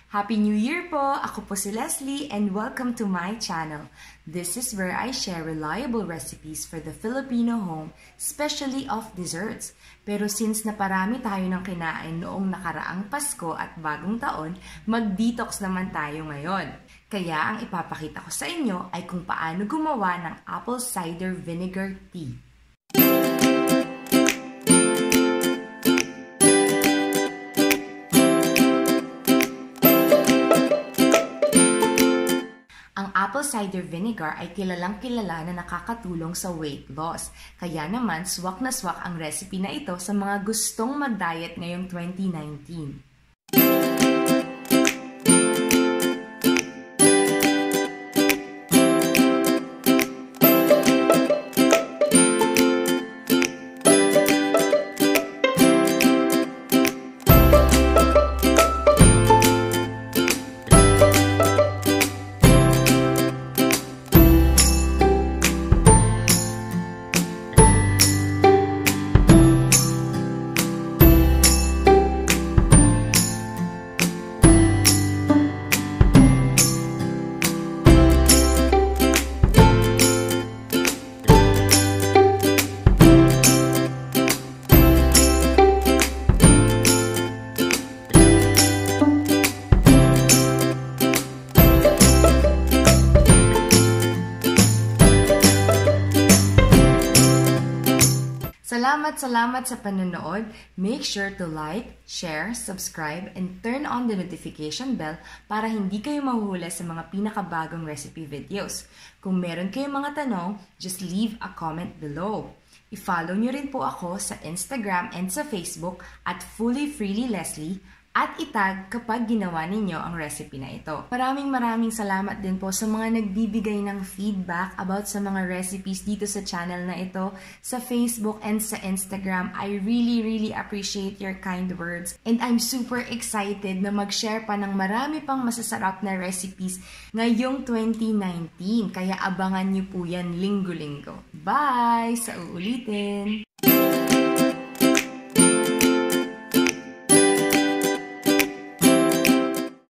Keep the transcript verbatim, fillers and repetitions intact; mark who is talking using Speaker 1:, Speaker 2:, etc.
Speaker 1: Happy New Year po! Ako po si Leslie and welcome to my channel. This is where I share reliable recipes for the Filipino home, especially of desserts. Pero since naparami tayo ng kinain noong nakaraang Pasko at bagong taon, mag-detox naman tayo ngayon. Kaya ang ipapakita ko sa inyo ay kung paano gumawa ng apple cider vinegar tea. Ang apple cider vinegar ay kilalang kilala na nakakatulong sa weight loss. Kaya naman, swak na swak ang recipe na ito sa mga gustong mag-diet ngayong twenty nineteen. Salamat, salamat sa panonood. Make sure to like, share, subscribe, and turn on the notification bell para hindi kayo mahuhuli sa mga pinakabagong recipe videos. Kung meron kayong mga tanong, just leave a comment below. I-follow nyo rin po ako sa Instagram and sa Facebook at Fully Freely Leslie at itag kapag ginawa ninyo ang recipe na ito. Maraming maraming salamat din po sa mga nagbibigay ng feedback about sa mga recipes dito sa channel na ito, sa Facebook and sa Instagram. I really, really appreciate your kind words. And I'm super excited na mag-share pa ng marami pang masasarap na recipes ngayong twenty nineteen. Kaya abangan niyo po yan linggo-linggo. Bye! Sa uulitin!